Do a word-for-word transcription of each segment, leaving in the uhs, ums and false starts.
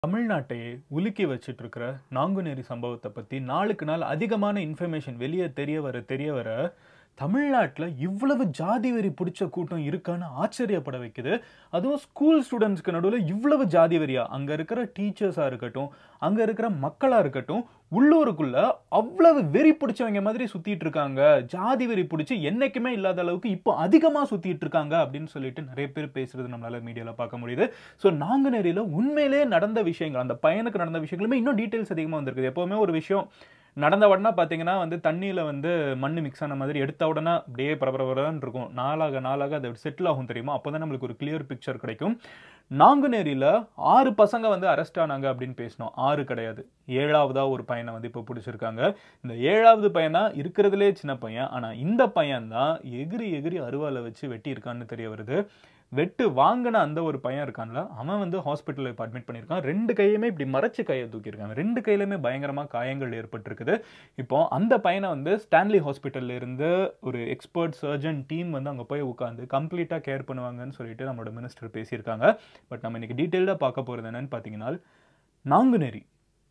Tamil Nadu உலுக்கி வச்சிட்டு இருக்கிற நாங்குநேரி சம்பவத்தை பத்தி நாளுக்கு நாள் அதிகமான இன்ஃபர்மேஷன் வெளியே தெரிய வர தெரிய வர தமிழ்நாட்டுல இவ்வளவு ஜாதி வெறி பிடிச்ச கூட்டம் இருக்கான்னு ஆச்சரியப்பட வைக்குது. அதுவும் ஸ்கூல் ஸ்டூடெண்ட்ஸ்க்கு நடுவுல இவ்வளவு ஜாதி வெறியா அங்க இருக்கிற டீச்சர்ஸா இருக்கட்டும், அங்க இருக்கிற மக்களா இருக்கட்டும், உள்ளூருக்குள்ள அவ்வளவு வெறி பிடிச்சவங்க மாதிரி சுத்திட்டு இருக்காங்க. ஜாதி வெறி பிடிச்சி என்னைக்குமே இல்லாத அளவுக்கு இப்போ அதிகமா சுத்திட்டு இருக்காங்க அப்படின்னு சொல்லிட்டு நிறைய பேர் பேசுறது நம்மளால மீடியால பார்க்க முடியுது. ஸோ நாங்குநேரியில உண்மையிலே நடந்த விஷயங்கள், அந்த பையனுக்கு நடந்த விஷயங்களுமே இன்னும் டீட்டெயில்ஸ் அதிகமா வந்திருக்குது. எப்பவுமே ஒரு விஷயம் நடந்த உடனே பார்த்தீங்கன்னா வந்து தண்ணியில் வந்து மண் மிக்ஸ் ஆன மாதிரி எடுத்த உடனே அப்படியே பரபரன்னு இருக்கும். நாளாக நாளாக அது செட்டில் ஆகும் தெரியுமா? அப்போ தான் நம்மளுக்கு ஒரு கிளியர் பிக்சர் கிடைக்கும். நாங்குநேரியில் ஆறு பசங்க வந்து அரெஸ்ட் ஆனாங்க அப்படின்னு பேசினோம். ஆறு கிடையாது, ஏழாவதா ஒரு பையனை வந்து இப்போ பிடிச்சிருக்காங்க. இந்த ஏழாவது பையனா இருக்கிறதுலே சின்ன பையன், ஆனால் இந்த பையன் தான் எகிரி எகிரி அருவாலை வச்சு வெட்டி இருக்கான்னு தெரிய வருது. வெட்டு வாங்கின அந்த ஒரு பையன் இருக்கான்ல, அவன் வந்து ஹாஸ்பிட்டலில் இப்போ அட்மிட் பண்ணியிருக்கான். ரெண்டு கையுமே இப்படி மறைச்சு கையை தூக்கியிருக்காங்க. ரெண்டு கையிலுமே பயங்கரமாக காயங்கள் ஏற்பட்டிருக்குது. இப்போ அந்த பையனை வந்து ஸ்டான்லி ஹாஸ்பிட்டலில் இருந்து ஒரு எக்ஸ்பர்ட் சர்ஜன் டீம் வந்து அங்கே போய் உட்காந்து கம்ப்ளீட்டாக கேர் பண்ணுவாங்கன்னு சொல்லிட்டு நம்மளோட மினிஸ்டர் பேசியிருக்காங்க. பட் நம்ம இன்னைக்கு டீட்டெயில்டாக பார்க்க போகிறது என்னன்னு பார்த்தீங்கன்னா, நாங்குநேரி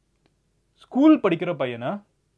ஸ்கூல் படிக்கிற பையனை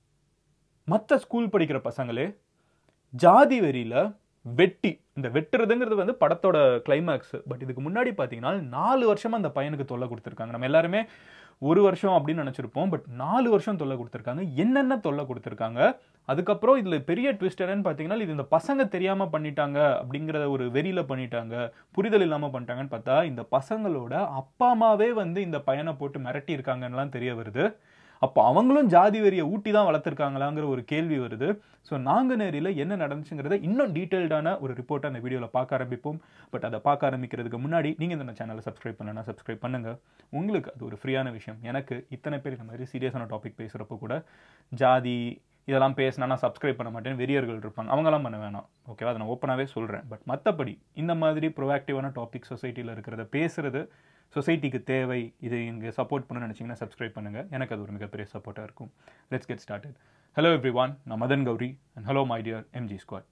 மற்ற ஸ்கூல் படிக்கிற பசங்களே ஜாதி வெறியில் வெட்டி, இந்த வெட்டுறதுங்கிறது வந்து படத்தோட கிளைமேக்ஸ். பட் இதுக்கு முன்னாடி பார்த்தீங்கன்னா நாலு வருஷமா அந்த பையனுக்கு தொல்லை கொடுத்துருக்காங்க. நம்ம எல்லாருமே ஒரு வருஷம் அப்படின்னு நினச்சிருப்போம். பட் நாலு வருஷம் தொல்லை கொடுத்துருக்காங்க. என்னென்ன தொல்லை கொடுத்துருக்காங்க, அதுக்கப்புறம் இதில் பெரிய ட்விஸ்ட் என்னன்னு பார்த்தீங்கன்னா, இது இந்த பசங்க தெரியாமல் பண்ணிட்டாங்க அப்படிங்கிற ஒரு வெறியில் பண்ணிட்டாங்க, புரிதல் இல்லாமல் பண்ணிட்டாங்கன்னு பார்த்தா இந்த பசங்களோட அப்பா அம்மாவே வந்து இந்த பையனை போட்டு மிரட்டி இருக்காங்கன்னெலாம் தெரிய வருது. அப்போ அவங்களும் ஜாதி வெறியை ஊட்டி தான் வளர்த்துருக்காங்களாங்கிற ஒரு கேள்வி வருது. ஸோ நாங்குநேரியில் என்ன நடந்துச்சுங்கிறத இன்னும் டீட்டெயில்டான ஒரு ரிப்போர்ட்டை அந்த வீடியோவில் பார்க்க ஆரம்பிப்போம். பட் அதை பார்க்க ஆரம்பிக்கிறதுக்கு முன்னாடி நீங்கள் இந்த சேனலை சப்ஸ்கிரைப் பண்ணலன்னா சப்ஸ்கிரைப் பண்ணுங்கள். உங்களுக்கு அது ஒரு ஃப்ரீயான விஷயம். எனக்கு இத்தனை பேர் இந்த மாதிரி சீரியஸான டாபிக் பேசுகிறப்போ கூட ஜாதி இதெல்லாம் பேசினா நான் சப்ஸ்கிரைப் பண்ண மாட்டேன் வெறியர்கள் இருப்பாங்க, அவங்களாம் பண்ண வேணாம், ஓகேவா? அதை நான் ஓப்பனாகவே சொல்கிறேன். பட் மற்றபடி இந்த மாதிரி ப்ரோஆக்டிவான டாபிக் சொசைட்டியில் இருக்கிறத பேசுகிறது சொசைட்டிக்கு தேவை, இது இங்கே சப்போர்ட் பண்ண நினச்சிங்கன்னா சப்ஸ்கிரைப் பண்ணுங்கள். எனக்கு அது ஒரு மிகப்பெரிய சப்போர்ட்டாக இருக்கும். Let's get started. Hello everyone, நான் Madan Gowri and hello my dear MG squad.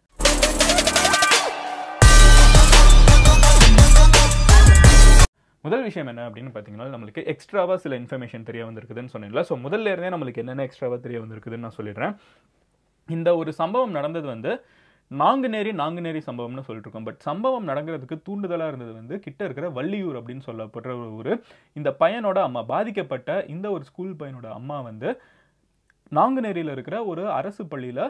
முதல் விஷயம் என்ன அப்படின்னு பார்த்தீங்கன்னா, நம்மளுக்கு எக்ஸ்ட்ராவாக சில இன்ஃபர்மேஷன் தெரிய வந்திருக்குதுன்னு சொன்னீங்களா? ஸோ முதல்ல இருந்தே நம்மளுக்கு என்னென்ன எக்ஸ்ட்ராவாக தெரிய வந்திருக்குதுன்னு நான் சொல்லிடுறேன். இந்த ஒரு சம்பவம் நடந்தது வந்து நாங்குநேரி நாங்குநேரி சம்பவம்னு சொல்லிட்டு இருக்கோம். பட் சம்பவம் நடக்கிறதுக்கு தூண்டுதலாக இருந்தது வந்து கிட்ட இருக்கிற வள்ளியூர் அப்படின்னு சொல்லப்படுற ஒரு ஊர். இந்த பையனோட அம்மா, பாதிக்கப்பட்ட இந்த ஒரு ஸ்கூல் பையனோட அம்மா வந்து நாங்குநேரியில் இருக்கிற ஒரு அரசு பள்ளியில்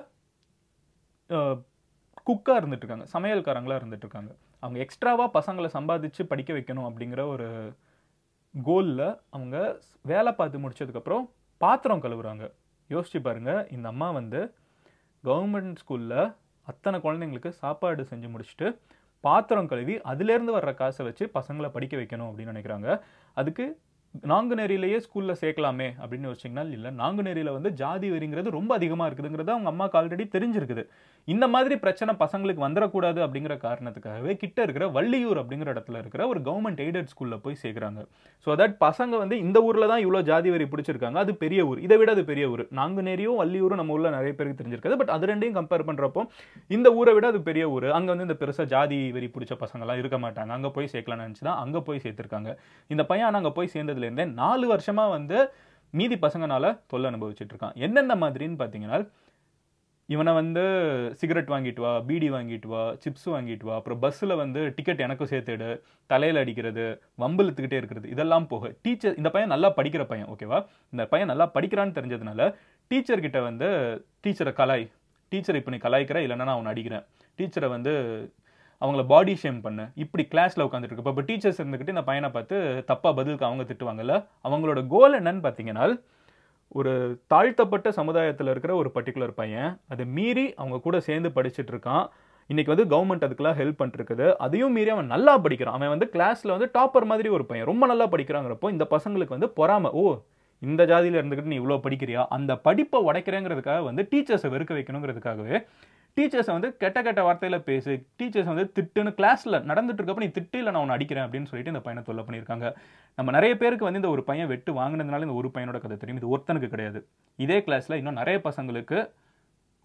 குக்காக இருந்துட்டு இருக்காங்க, சமையல்காரங்களாக இருந்துட்டு இருக்காங்க. அவங்க எக்ஸ்ட்ராவாக பசங்களை சம்பாதிச்சு படிக்க வைக்கணும் அப்படிங்கிற ஒரு கோலில் அவங்க வேலை பார்த்து முடிச்சதுக்கப்புறம் பாத்திரம் கழுவுறாங்க. யோசிச்சு பாருங்க, இந்த அம்மா வந்து கவர்மெண்ட் ஸ்கூலில் அத்தனை குழந்தைங்களுக்கு சாப்பாடு செஞ்சு முடிச்சுட்டு பாத்திரம் கழுவி அதுலேருந்து வர்ற காசை வச்சு பசங்களை படிக்க வைக்கணும் அப்படின்னு நினைக்கிறாங்க. அதுக்கு நாங்குநேரியிலேயே ஸ்கூலில் சேர்க்கலாமே அப்படின்னு யோசிச்சிங்கன்னா இல்லை, நாங்குநேரியில் வந்து ஜாதி வெறிங்கிறது ரொம்ப அதிகமாக இருக்குதுங்கிறது அவங்க அம்மாவுக்கு ஆல்ரெடி தெரிஞ்சிருக்குது. இந்த மாதிரி பிரச்சனை பசங்களுக்கு வந்துடக்கூடாது அப்படிங்கிற காரணத்துக்காகவே கிட்ட இருக்கிற வள்ளியூர் அப்படிங்கிற இடத்துல இருக்கிற ஒரு கவர்மெண்ட் எய்டட் ஸ்கூலில் போய் சேர்க்குறாங்க. ஸோ தட் பசங்க வந்து இந்த ஊரில் தான் இவ்வளோ ஜாதி வெறி பிடிச்சிருக்காங்க, அது பெரிய ஊர், இதை விட அது பெரிய ஊர். நாங்குநேரியும் வள்ளியூரும் நம்ம ஊரில் நிறைய பேருக்கு தெரிஞ்சிருக்காது. பட் அது ரெண்டையும் கம்பேர் பண்ணுறப்போ இந்த ஊரை விட அது பெரிய ஊர். அங்கே வந்து இந்த பெருசாக ஜாதி வெறி பிடிச்ச பசங்களாம் இருக்க மாட்டாங்க, அங்கே போய் சேர்க்கலாம்னு நினச்சி தான் அங்கே போய் சேர்த்துருக்காங்க. இந்த பையன் அங்கே போய் சேர்ந்தது இருந்தே நாலு வருஷமா வந்து மீதி பசங்கனால தொல்லை அனுபவிச்சுட்டு இருக்கான். என்னென்ன மாதிரின்னு பார்த்தீங்கன்னா, இவனை வந்து சிகரெட் வாங்கிட்டு வா, பீடி வாங்கிட்டு வா, சிப்ஸ் வாங்கிட்டு வா, அப்புறம் பஸ்ஸில் வந்து டிக்கெட் எனக்கும் சேர்த்துடு, தலையில் அடிக்கிறது, வம்பிழுத்துக்கிட்டே இருக்கிறது, இதெல்லாம் போக டீச்சர், இந்த பையன் நல்லா படிக்கிற பையன், ஓகேவா? இந்த பையன் நல்லா படிக்கிறான்னு தெரிஞ்சதுனால டீச்சர்கிட்ட வந்து டீச்சரை கலாய், டீச்சரை இப்போ நீ கலாய்க்கிற, இல்லைன்னா நான் அவனை அடிக்கிறேன், டீச்சரை வந்து அவங்கள பாடி ஷேம் பண்ணு, இப்படி கிளாஸில் உட்காந்துட்டு இருக்கு. இப்போ டீச்சர்ஸ் இருந்துக்கிட்டு இந்த பையனை பார்த்து தப்பாக பதிலுக்கு அவங்க திட்டுவாங்கல்ல, அவங்களோட கோல் என்னன்னு பார்த்தீங்கன்னா, ஒரு தாழ்த்தப்பட்ட சமுதாயத்தில் இருக்கிற ஒரு பர்டிகுலர் பையன் அதை மீறி அவங்க கூட சேர்ந்து படிச்சுட்டு இருக்கான். இன்னைக்கு வந்து கவர்மெண்ட் அதுக்கெல்லாம் ஹெல்ப் பண்ணிருக்குது. அதையும் மீறி அவன் நல்லா படிக்கிறான். அவன் வந்து கிளாஸில் வந்து டாப்பர் மாதிரி ஒரு பையன், ரொம்ப நல்லா படிக்கிறாங்கிறப்போ இந்த பசங்களுக்கு வந்து பொறாமை, ஓ இந்த ஜாதியில் இருந்துக்கிட்டு நீ இவ்வளோ படிக்கிறியா, அந்த படிப்பை உடைக்கிறேங்கிறதுக்காக வந்து டீச்சர்ஸை வெறுக்க வைக்கணுங்கிறதுக்காகவே டீச்சர்ஸை வந்து கெட்ட கெட்ட வார்த்தையில் பேசி, டீச்சர்ஸ் வந்து திட்டுன்னு கிளாஸில் நடந்துட்டு இருக்கப்போ நீ திட்டு, இல்லை நான் உன்னை அடிக்கிறேன் அப்படின்னு சொல்லிட்டு இந்த பையனை தொல்லை பண்ணியிருக்காங்க. நம்ம நிறைய பேருக்கு வந்து இந்த ஒரு பையன் வெட்டு வாங்கினதுனால இந்த ஒரு பையனோட கதை தெரியும், இது ஒருத்தனுக்கு கிடையாது. இதே கிளாஸில் இன்னும் நிறைய பசங்களுக்கு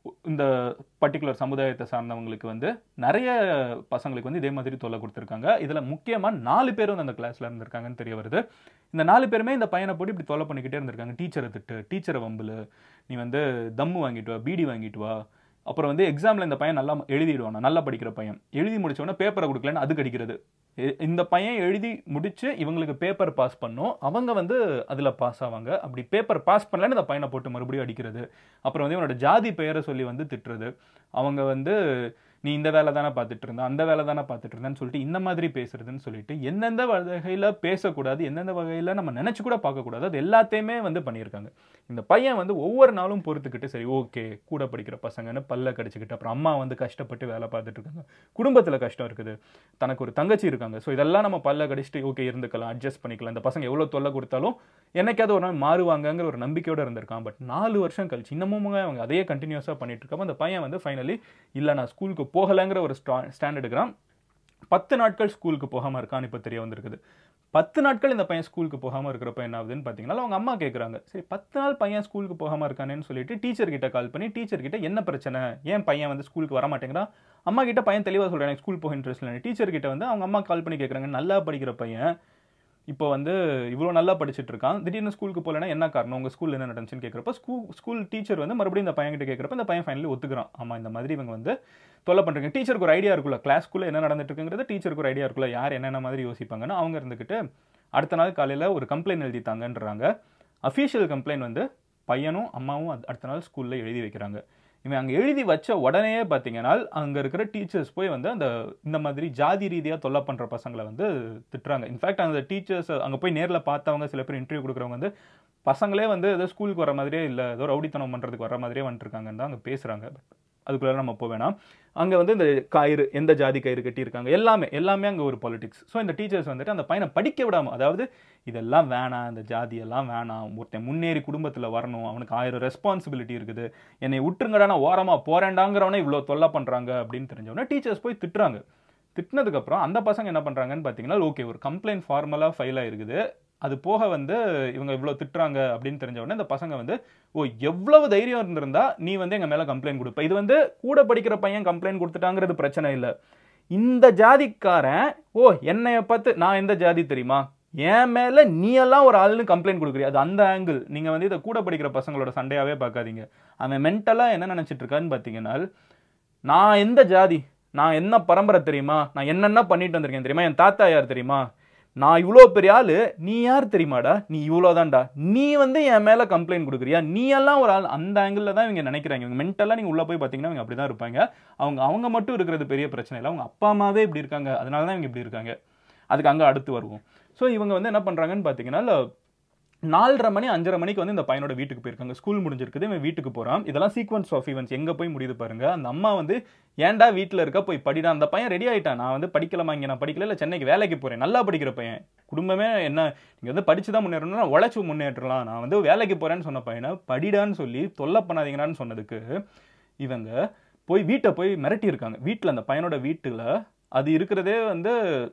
இந்த பர்டிகுலர் சமுதாயத்தை சார்ந்தவங்களுக்கு வந்து நிறைய பசங்களுக்கு வந்து இதே மாதிரி தொல்லை கொடுத்துருக்காங்க. இதில் முக்கியமாக நாலு பேர் வந்து அந்த கிளாஸில் இருந்திருக்காங்கன்னு தெரிய வருது. இந்த நாலு பேருமே இந்த பையனை போட்டு இப்படி தொல்லை பண்ணிக்கிட்டே இருந்திருக்காங்க. டீச்சரை திட்டு, டீச்சரை வம்புல, நீ வந்து தம்மு வாங்கிட்டு வா, பீடி வாங்கிட்டு வா. அப்புறம் வந்து எக்ஸாமில் இந்த பையன் நல்லா எழுதிடுவானா, நல்லா படிக்கிற பையன் எழுதி முடிச்சோடனே பேப்பரை கொடுக்கலன்னு அது கடிக்கிறது. இந்த பையன் எழுதி முடிச்சு இவங்களுக்கு பேப்பர் பாஸ் பண்ணும், அவங்க வந்து அதில் பாஸ் ஆவாங்க. அப்படி பேப்பர் பாஸ் பண்ணலன்னு இந்த பையனை போட்டு மறுபடியும் அடிக்கிறது. அப்புறம் வந்து இவனோட ஜாதி பெயரை சொல்லி வந்து திட்டுறது. அவங்க வந்து நீ இந்த வேலை தானே பார்த்துட்டு இருந்த, அந்த வேலை தானே பார்த்துட்டு இருந்தேன்னு சொல்லிட்டு இந்த மாதிரி பேசுறதுன்னு சொல்லிட்டு எந்தெந்த வகையில் பேசக்கூடாது, எந்தெந்த வகையில் நம்ம நினைச்சு கூட பார்க்கக்கூடாது, அது எல்லாத்தையுமே வந்து பண்ணியிருக்காங்க. இந்த பையன் வந்து ஒவ்வொரு நாளும் பொறுத்துக்கிட்டு சரி ஓகே கூட படிக்கிற பசங்கன்னு பல்ல கடிச்சிக்கிட்டு, அப்புறம் அம்மா வந்து கஷ்டப்பட்டு வேலை பார்த்துட்டு இருக்காங்க, குடும்பத்தில் கஷ்டம் இருக்குது, தனக்கு ஒரு தங்கச்சி இருக்காங்க, ஸோ இதெல்லாம் நம்ம பல்ல கடிச்சிட்டு ஓகே இருந்துக்கலாம், அட்ஜஸ்ட் பண்ணிக்கலாம், இந்த பசங்க எவ்வளோ தொல்லை கொடுத்தாலும் என்னைக்காவது ஒரு நாள் மாறுவாங்கங்கிற ஒரு நம்பிக்கையோடு இருந்திருக்கான். பட் நாலு வருஷம் கழிச்சு இன்னமும் அவங்க அதையே கண்டினியூஸாக பண்ணிட்டு இருக்கப்போ அந்த பையன் வந்து ஃபைனலி இல்லை நான் ஸ்கூலுக்கு போகலைங்கிற ஒரு ஸ்டா ஸ்டாண்ட் எடுக்கிறான். பத்து நாட்கள் ஸ்கூலுக்கு போகாமல் இருக்கான்னு இப்போ தெரிய வந்திருக்குது. பத்து நாட்கள் இந்த பையன் ஸ்கூலுக்கு போகாமல் இருக்கிறப்ப என்ன ஆகுதுன்னு பார்த்தீங்கன்னா அவங்க அம்மா கேட்குறாங்க, சரி பத்து நாள் பையன் ஸ்கூலுக்கு போகாமல் இருக்கானேன்னு சொல்லிட்டு டீச்சர் கிட்ட கால் பண்ணி டீச்சர் கிட்ட என்ன பிரச்சனை, ஏன் பையன் வந்து ஸ்கூலுக்கு வர மாட்டேங்கிறான். அம்மா கிட்ட பையன் தெளிவாக சொல்கிறேன் எனக்கு ஸ்கூல் போக இன்ட்ரெஸ்ட் இல்லை. டீச்சர் கிட்ட வந்து அவங்க அம்மா கால் பண்ணி கேட்குறாங்க, நல்லா படிக்கிற பையன் இப்போ வந்து இவ்வளோ நல்லா படிச்சுட்டு இருக்கான், திடீர்னு ஸ்கூலுக்கு போகலன்னா என்ன காரணம், உங்கள் ஸ்கூல் என்ன நடந்துச்சுன்னு கேட்குறப்ப ஸ்கூல் ஸ்கூல் டீச்சர் வந்து மறுபடியும் இந்த பையன்கிட்ட கேட்குறப்ப இந்த பையன் ஃபைனலி ஒத்துக்கிறான், ஆமாம் இந்த மாதிரி இவங்க வந்து தொல்லை பண்ணுறீங்க. டீச்சருக்கு ஒரு ஐடியா இருக்குல்ல, கிளாஸ்க்குள்ளே என்ன நடந்துட்டு இருக்குங்கிறது டீச்சருக்கு ஒரு ஐடியா இருக்குல்ல, யார் என்னென்ன மாதிரி யோசிப்பாங்கன்னு அவங்க இருந்துக்கிட்டு அடுத்த நாள் காலையில் ஒரு கம்ப்ளைண்ட் எழுதித்தாங்கன்றாங்க. அஃபீஷியல் கம்ப்ளைண்ட் வந்து பையனும் அம்மாவும் அடுத்த நாள் ஸ்கூலில் எழுதி வைக்கிறாங்க. இவன் அங்கே எழுதி வச்ச உடனே பார்த்தீங்கன்னா அங்கே இருக்கிற டீச்சர்ஸ் போய் வந்து அந்த இந்த மாதிரி ஜாதி ரீதியாக தொல்லை பண்ணுற பசங்களை வந்து திட்டுறாங்க. இன்ஃபேக்ட் அந்த டீச்சர்ஸ் அங்கே போய் நேரில் பார்த்தவங்க சில பேர் இன்டர்வியூ கொடுக்குறவங்க வந்து பசங்களே வந்து ஏதோ ஸ்கூலுக்கு வர மாதிரியே இல்லை, ஏதோ ரவுடித்தனம் பண்ணுறதுக்கு வர மாதிரியே வந்துட்டுருக்காங்கன்னு தான் அங்கே பேசுகிறாங்க. அதுக்குள்ளே நம்ம போக வேணாம். அங்கே வந்து இந்த கயிறு எந்த ஜாதி கயிறு கட்டியிருக்காங்க எல்லாமே எல்லாமே அங்கே ஒரு பாலிடிக்ஸ். ஸோ இந்த டீச்சர்ஸ் வந்துட்டு அந்த பையனை படிக்க விடாமல், அதாவது இதெல்லாம் வேணாம், இந்த ஜாதியெல்லாம் வேணாம், ஒருத்தன் முன்னேறி குடும்பத்தில் வரணும், அவனுக்கு ஆயிரம் ரெஸ்பான்சிபிலிட்டி இருக்குது, என்னை விட்டுருங்கடா நான் ஓரமாக போறேன்டாங்கிறவனே இவ்வளோ தொல்லை பண்ணுறாங்க அப்படின்னு தெரிஞ்சவொடனே டீச்சர்ஸ் போய் திட்டுறாங்க. திட்டினதுக்கப்புறம் அந்த பசங்க என்ன பண்ணுறாங்கன்னு பார்த்தீங்கன்னா ஓகே ஒரு கம்ப்ளைண்ட் ஃபார்மலாக ஃபைல் ஆகிருக்குது, அது போக வந்து இவங்க இவ்வளோ திட்டுறாங்க அப்படின்னு தெரிஞ்ச உடனே இந்த பசங்க வந்து ஓ எவ்வளவு தைரியம் இருந்திருந்தா நீ வந்து எங்கள் மேலே கம்ப்ளைண்ட் கொடுப்ப, இது வந்து கூட படிக்கிற பையன் கம்ப்ளைண்ட் கொடுத்துட்டாங்கிறது பிரச்சனை இல்லை, இந்த ஜாதிக்காரன் ஓ என்னைய பார்த்து நான் எந்த ஜாதி தெரியுமா, என் மேலே நீ எல்லாம் ஒரு ஆளுன்னு கம்ப்ளைண்ட் கொடுக்குறீ, அது அந்த ஆங்கிள். நீங்கள் வந்து இதை கூட படிக்கிற பசங்களோட சண்டையாகவே பார்க்காதீங்க. அவன் மென்டலாக என்ன நினச்சிட்டு இருக்கான்னு பார்த்தீங்கன்னா நான் எந்த ஜாதி, நான் என்ன பரம்பரை தெரியுமா, நான் என்னென்ன பண்ணிட்டு வந்திருக்கேன் தெரியுமா, என் தாத்தா யார் தெரியுமா, நான் இவ்வளோ பெரிய ஆளு, நீ யார் தெரியுமாடா, நீ இவ்வளோதான்டா, நீ வந்து என் மேலே கம்ப்ளைண்ட் கொடுக்குறியா, நீ எல்லாம் ஒரு ஆள், அந்த ஆங்கிளில் தான் இவங்க நினைக்கிறாங்க. இவங்க மென்டலாக நீங்கள் உள்ளே போய் பார்த்தீங்கன்னா இவங்க அப்படி தான் இருப்பாங்க. அவங்க அவங்க மட்டும் இருக்கிறது பெரிய பிரச்சனை இல்லை, அவங்க அப்பா அம்மாவே இப்படி இருக்காங்க, அதனால தான் இவங்க இப்படி இருக்காங்க. அதுக்கு அங்கே அடுத்து வருவோம். ஸோ இவங்க வந்து என்ன பண்ணுறாங்கன்னு பார்த்தீங்கன்னா நாலரை மணி அஞ்சரை மணிக்கு வந்து இந்த பையனோட வீட்டுக்கு போயிருக்காங்க. ஸ்கூல் முடிஞ்சிருக்குது, இவன் வீட்டுக்கு போகிறான். இதெல்லாம் சீக்வன்ஸ் ஆஃப் ஈவெண்ட்ஸ் எங்கே போய் முடியுது பாருங்க. அந்த அம்மா வந்து ஏன்டா வீட்டில் இருக்க போய் படிடா, அந்த பையன் ரெடி ஆகிட்டான், நான் வந்து படிக்கலாமா, இங்கே நான் படிக்கல, இல்லை சென்னைக்கு வேலைக்கு போகிறேன், நல்லா படிக்கிற பையன், குடும்பமே என்ன நீங்கள் வந்து படிச்சு தான் முன்னேறணும்னா உழைச்சி முன்னேற்றலாம், நான் வந்து வேலைக்கு போகிறேன்னு சொன்ன பையனை படிடான்னு சொல்லி தொல்லை பண்ணாதீங்கன்னு சொன்னதுக்கு இவங்க போய் வீட்டை போய் மிரட்டி இருக்காங்க. வீட்டில் அந்த பையனோட வீட்டில் அது இருக்கிறதே வந்து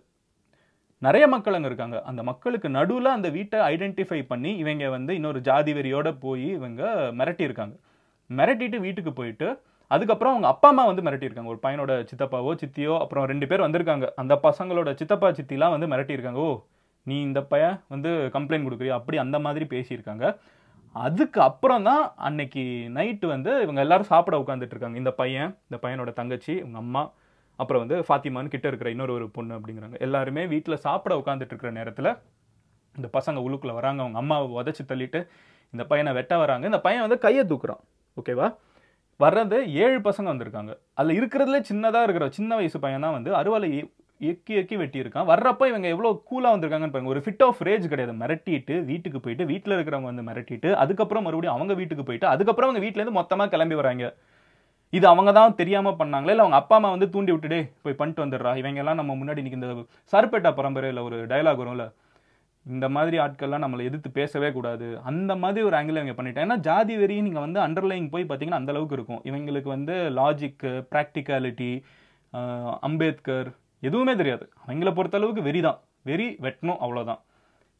நிறைய மக்கள் அங்கே இருக்காங்க. அந்த மக்களுக்கு நடுவில் அந்த வீட்டை ஐடென்டிஃபை பண்ணி இவங்க வந்து இன்னொரு ஜாதி வெறியோட போய் இவங்க மிரட்டி இருக்காங்க. மிரட்டிட்டு வீட்டுக்கு போயிட்டு அதுக்கப்புறம் அவங்க அப்பா அம்மா வந்து மிரட்டியிருக்காங்க. ஒரு பையனோட சித்தப்பாவோ சித்தியோ அப்புறம் ரெண்டு பேர் வந்திருக்காங்க. அந்த பசங்களோட சித்தப்பா சித்திலாம் வந்து மிரட்டியிருக்காங்க, ஓ நீ இந்த பையன் வந்து கம்ப்ளைண்ட் கொடுக்குறியா, அப்படி அந்த மாதிரி பேசியிருக்காங்க. அதுக்கு அப்புறம் தான் அன்னைக்கு நைட்டு வந்து இவங்க எல்லாரும் சாப்பிட உட்காந்துட்டு இருக்காங்க. இந்த பையன், இந்த பையனோட தங்கச்சி, இவங்க அம்மா, அப்புறம் வந்து ஃபாத்திமான்னு கிட்ட இருக்கிற இன்னொரு ஒரு பொண்ணு அப்படிங்கிறாங்க. எல்லாருமே வீட்டில் சாப்பிட உட்காந்துட்டு இருக்கிற நேரத்தில் இந்த பசங்க உள்ளுக்குள்ள வராங்க. அவங்க அம்மாவை உதச்சி தள்ளிட்டு இந்த பையனை வெட்ட வராங்க. இந்த பையன் வந்து கையை தூக்குறான். ஓகேவா, வர்றது ஏழு பசங்க வந்திருக்காங்க. அதில் இருக்கிறதுல சின்னதாக இருக்கிற சின்ன வயசு பையன் தான் வந்து அறுவாலை எக்கி எக்கி வெட்டியிருக்கான். வர்றப்போ இவங்க எவ்வளோ கூலாக வந்திருக்காங்கன்னு பாருங்க. ஒரு ஃபிட் ஆஃப் ரேஜ் கிடையாது. மிரட்டிட்டு வீட்டுக்கு போயிட்டு வீட்டில் இருக்கிறவங்க வந்து மிரட்டிட்டு அதுக்கப்புறம் மறுபடியும் அவங்க வீட்டுக்கு போயிட்டு அதுக்கப்புறம் அவங்க வீட்டிலேருந்து மொத்தமாக கிளம்பி வராங்க. இது அவங்க தான் தெரியாமல் பண்ணாங்களே, இல்லை அவங்க அப்பா அம்மா வந்து தூண்டி விட்டுடே போய் பண்ணிட்டு வந்துடுறா, இவங்கெல்லாம் நம்ம முன்னாடி இன்னைக்கு இந்த சர்பேட்டா பரம்பரையில் ஒரு டைலாக் வரும்ல, இந்த மாதிரி ஆட்கள்லாம் நம்மளை எதிர்த்து பேசவே கூடாது, அந்த மாதிரி ஒரு ஆங்கிள் இவங்க பண்ணிட்டேன். ஏன்னா ஜாதி வெறி நீங்கள் வந்து அண்டர்லைங் போய் பார்த்தீங்கன்னா அந்த அளவுக்கு இருக்கும். இவங்களுக்கு வந்து லாஜிக்கு, ப்ராக்டிகாலிட்டி, அம்பேத்கர் எதுவுமே தெரியாது. அவங்கள பொறுத்தளவுக்கு வெறி தான், வெறி வெட்டணும், அவ்வளோதான்.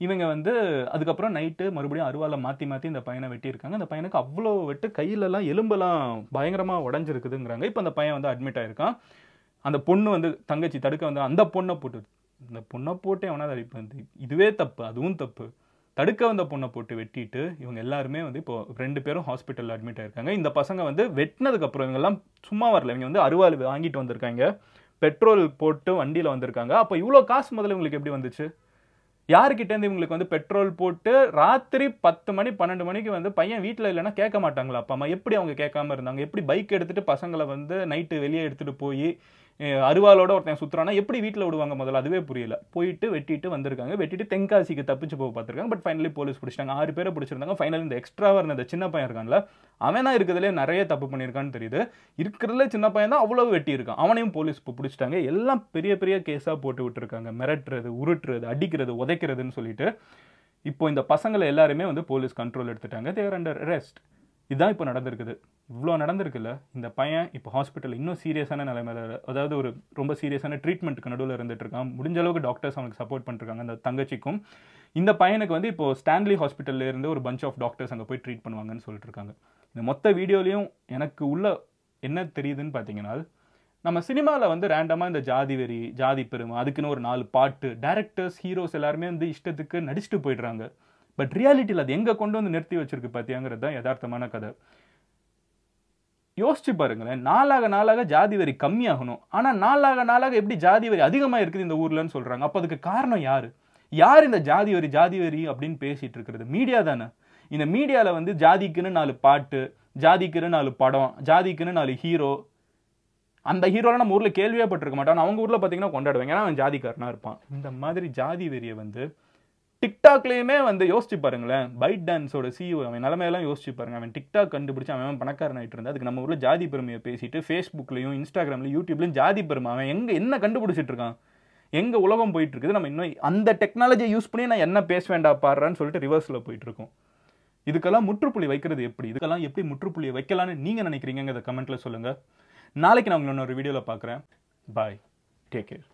இவங்க வந்து அதுக்கப்புறம் நைட்டு மறுபடியும் அருவாலை மாற்றி மாற்றி இந்த பையனை வெட்டியிருக்காங்க. அந்த பையனுக்கு அவ்வளோ வெட்டு, கையிலலாம் எலும்பெல்லாம் பயங்கரமாக உடஞ்சிருக்குதுங்கிறாங்க. இப்போ அந்த பையன் வந்து அட்மிட் ஆயிருக்கான். அந்த பொண்ணு வந்து தங்கச்சி தடுக்க வந்து அந்த பொண்ணை போட்டு இந்த பொண்ணை போட்டு எவனாவது அடிப்பேன், இதுவே தப்பு, அதுவும் தப்பு. தடுக்க வந்த பொண்ணை போட்டு வெட்டிட்டு இவங்க எல்லாருமே வந்து இப்போ ரெண்டு பேரும் ஹாஸ்பிட்டலில் அட்மிட் ஆயிருக்காங்க. இந்த பசங்க வந்து வெட்டினதுக்கப்புறம் இவங்கெல்லாம் சும்மா வரல, இவங்க வந்து அருவாள் வாங்கிட்டு வந்திருக்காங்க, பெட்ரோல் போட்டு வண்டியில் வந்திருக்காங்க. அப்போ இவ்வளோ காசு முதல்ல இவங்களுக்கு எப்படி வந்துச்சு? யாருக்கிட்டேருந்து இவங்களுக்கு வந்து பெட்ரோல் போட்டு ராத்திரி பத்து மணி பன்னெண்டு மணிக்கு வந்து பையன் வீட்டில் இல்லைன்னா கேட்க மாட்டாங்களா அப்பா அம்மா? எப்படி அவங்க கேட்காம இருந்தாங்க? எப்படி பைக் எடுத்துட்டு பசங்களை வந்து நைட்டு வெளியே எடுத்துட்டு போய் அருவாளோட ஒருத்தன் சுற்றுறானா எப்படி வீட்டில் விடுவாங்க முதல்ல? அதுவே புரியல. போயிட்டு வெட்டிட்டு வந்திருக்காங்க. வெட்டிட்டு தென்காசிக்கு தப்பிச்சு போக பார்த்துருக்காங்க. பட் ஃபைனலி போலீஸ் பிடிச்சிட்டாங்க. ஆறு பேரை பிடிச்சிருந்தாங்க. ஃபைனலி இந்த எக்ஸ்ட்ராவாக இருந்த இந்த சின்ன பையன் இருக்கான்ல, அவன் தான் இருக்கிறதுலே நிறைய தப்பு பண்ணியிருக்கான்னு தெரியுது. இருக்கிறதுல சின்ன பையன் தான் அவ்வளவு வெட்டி இருக்கான். அவனையும் போலீஸ் இப்போ பிடிச்சிட்டாங்க. எல்லாம் பெரிய பெரிய கேஸாக போட்டு விட்டுருக்காங்க. மிரட்டுறது, உருட்டுறது, அடிக்கிறது, உதைக்கிறதுன்னு சொல்லிட்டு இப்போ இந்த பசங்களை எல்லாருமே வந்து போலீஸ் கண்ட்ரோல் எடுத்துட்டாங்க. They're under arrest. இதுதான் இப்போ நடந்திருக்குது. இவ்வளோ நடந்திருக்குல்ல, இந்த பையன் இப்போ ஹாஸ்பிட்டல் இன்னும் சீரியஸான நிலைமையில, அதாவது ஒரு ரொம்ப சீரியஸான ட்ரீட்மெண்ட்டுக்கு நடுவில் இருந்துட்டு இருக்கான். முடிஞ்ச அளவுக்கு டாக்டர்ஸ் அவனுக்கு சப்போர்ட் பண்ணிருக்காங்க. அந்த தங்கச்சிக்கும் இந்த பையனுக்கு வந்து இப்போ ஸ்டான்லி ஹாஸ்பிட்டல்ல இருந்து ஒரு பஞ்ச் ஆஃப் டாக்டர்ஸ் அங்கே போய் ட்ரீட் பண்ணுவாங்கன்னு சொல்லிட்டு இருக்காங்க. இந்த மொத்த வீடியோலையும் எனக்கு உள்ள என்ன தெரியுதுன்னு பார்த்தீங்கன்னா, நம்ம சினிமாவில் வந்து ரேண்டமாக இந்த ஜாதி வெறி, ஜாதி பெருமை, அதுக்குன்னு ஒரு நாலு பாட்டு, டேரக்டர்ஸ், ஹீரோஸ் எல்லாருமே வந்து இஷ்டத்துக்கு நடிச்சுட்டு போயிடுறாங்க. பட் ரியாலிட்டியில் அது எங்கே கொண்டு வந்து நிறுத்தி வச்சிருக்கு பார்த்தியாங்கிறது தான் யதார்த்தமான கதை. யோசிச்சு பாருங்களேன், நாளாக நாளாக ஜாதி வரி கம்மியாகணும், ஆனால் நாளாக நாளாக எப்படி ஜாதி வரி அதிகமாக இருக்குது இந்த ஊர்லன்னு சொல்கிறாங்க. அப்போ அதுக்கு காரணம் யார்? யார் இந்த ஜாதி வரி ஜாதி வரி அப்படின்னு பேசிகிட்டு இருக்கிறது? மீடியா தானே. இந்த மீடியாவில் வந்து ஜாதிக்குன்னு நாலு பாட்டு, ஜாதிக்குன்னு நாலு படம், ஜாதிக்குன்னு நாலு ஹீரோ. அந்த ஹீரோலாம் நம்ம ஊரில் கேள்வியே பட்டிருக்க மாட்டான். அவங்க ஊரில் பார்த்தீங்கன்னா கொண்டாடுவாங்க, ஏன்னா அவன் ஜாதிக்காரனாக இருப்பான். இந்த மாதிரி ஜாதி வெறியை வந்து டிக்டாக்லேயுமே வந்து யோசிச்சு பாருங்களேன். பைட் டான்ஸோட சிஇஓ அவன் நிலைமையெல்லாம் யோசிச்சு பாருங்க. அவன் டிக்டாக் கண்டுபிடிச்சி அவன் பணக்காரன் ஆகிட்டு இருந்தா, அதுக்கு நம்ம ஊரில் ஜாதி பெருமையை பேசிட்டு ஃபேஸ்புக்லையும் இன்ஸ்டாகிராம்லையும் யூடியூப்லையும் ஜாதி பெருமை அவன் எங்கே என்ன கண்டுபிடிச்சிட்டு இருக்கான்? எங்கே உலகம் போயிட்டு இருக்குது? நம்ம இன்னும் அந்த டெக்னாலஜியை யூஸ் பண்ணி நான் என்ன பேச வேண்டாம் பாடுறான்னு சொல்லிட்டு ரிவர்ஸில் போயிட்டு இருக்கோம். இதுக்கெல்லாம் முற்றுப்புள்ளி வைக்கிறது எப்படி? இதுக்கெல்லாம் எப்படி முற்றுப்புள்ளியை வைக்கலான்னு நீங்கள் நினைக்கிறீங்க? அதை கமெண்ட்டில் சொல்லுங்கள். நாளைக்கு நான் உங்களை இன்னொரு வீடியோவில் பார்க்குறேன். Bye, take care.